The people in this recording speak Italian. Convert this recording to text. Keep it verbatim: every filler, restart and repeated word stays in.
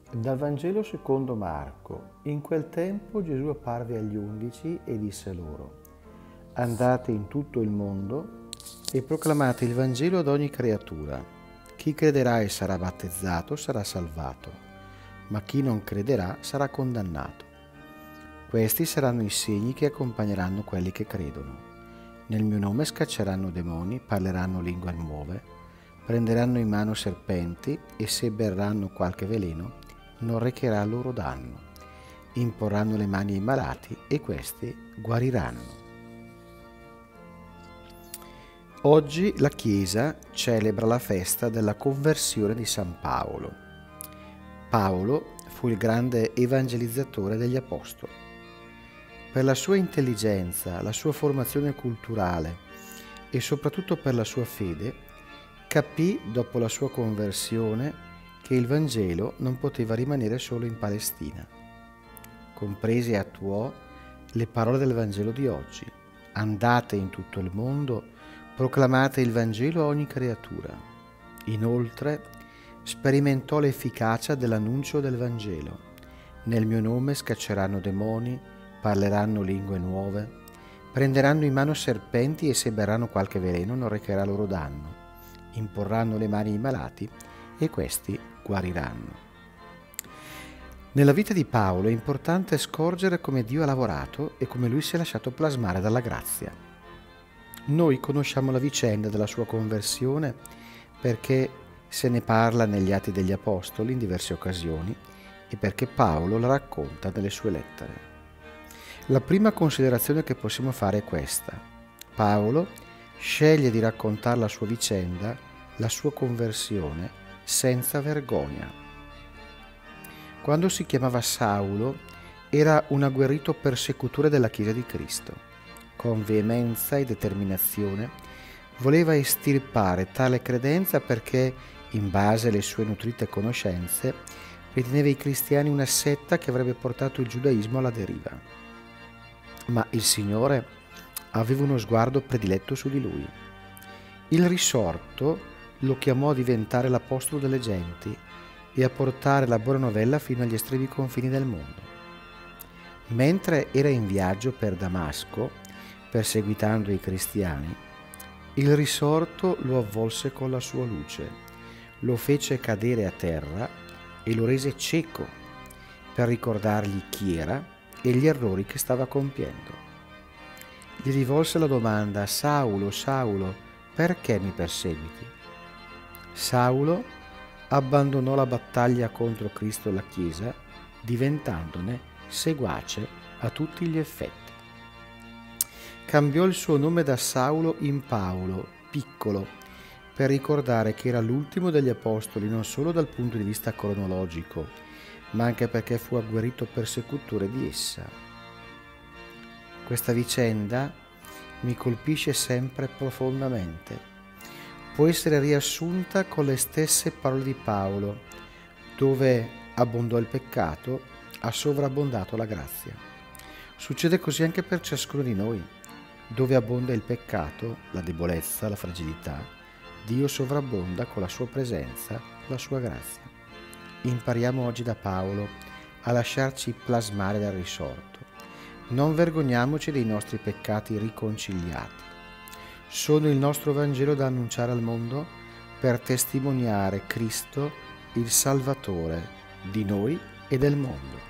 Dal Vangelo secondo Marco. In quel tempo Gesù apparve agli undici e disse loro: andate in tutto il mondo e proclamate il Vangelo ad ogni creatura. Chi crederà e sarà battezzato sarà salvato, ma chi non crederà sarà condannato. Questi saranno i segni che accompagneranno quelli che credono. Nel mio nome scacceranno demoni, parleranno lingue nuove, prenderanno in mano serpenti e se berranno qualche veleno non recherà loro danno. Imporranno le mani ai malati e questi guariranno. Oggi la Chiesa celebra la festa della conversione di San Paolo. Paolo fu il grande evangelizzatore degli apostoli. Per la sua intelligenza, la sua formazione culturale e soprattutto per la sua fede, capì dopo la sua conversione che il Vangelo non poteva rimanere solo in Palestina. Comprese e attuò le parole del Vangelo di oggi: andate in tutto il mondo, proclamate il Vangelo a ogni creatura. Inoltre sperimentò l'efficacia dell'annuncio del Vangelo: nel mio nome scacceranno demoni, parleranno lingue nuove, prenderanno in mano serpenti e se berranno qualche veleno non recherà loro danno, imporranno le mani ai malati e questi guariranno. Nella vita di Paolo è importante scorgere come Dio ha lavorato e come lui si è lasciato plasmare dalla grazia. Noi conosciamo la vicenda della sua conversione perché se ne parla negli Atti degli Apostoli in diverse occasioni e perché Paolo la racconta nelle sue lettere. La prima considerazione che possiamo fare è questa: Paolo sceglie di raccontare la sua vicenda, la sua conversione, senza vergogna. Quando si chiamava Saulo, era un agguerrito persecutore della Chiesa di Cristo. Con veemenza e determinazione voleva estirpare tale credenza perché, in base alle sue nutrite conoscenze, riteneva i cristiani una setta che avrebbe portato il giudaismo alla deriva. Ma il Signore aveva uno sguardo prediletto su di lui. Il risorto lo chiamò a diventare l'apostolo delle genti e a portare la buona novella fino agli estremi confini del mondo. Mentre era in viaggio per Damasco, perseguitando i cristiani, il risorto lo avvolse con la sua luce, lo fece cadere a terra e lo rese cieco per ricordargli chi era e gli errori che stava compiendo. Gli rivolse la domanda: Saulo, Saulo, perché mi perseguiti? Saulo abbandonò la battaglia contro Cristo e la Chiesa, diventandone seguace a tutti gli effetti. Cambiò il suo nome da Saulo in Paolo, piccolo, per ricordare che era l'ultimo degli apostoli non solo dal punto di vista cronologico, ma anche perché fu agguerrito persecutore di essa. Questa vicenda mi colpisce sempre profondamente. Può essere riassunta con le stesse parole di Paolo: dove abbondò il peccato, ha sovrabbondato la grazia. Succede così anche per ciascuno di noi. Dove abbonda il peccato, la debolezza, la fragilità, Dio sovrabbonda con la sua presenza, la sua grazia. Impariamo oggi da Paolo a lasciarci plasmare dal risorto. Non vergogniamoci dei nostri peccati riconciliati. Sono il nostro Vangelo da annunciare al mondo per testimoniare Cristo, il Salvatore di noi e del mondo.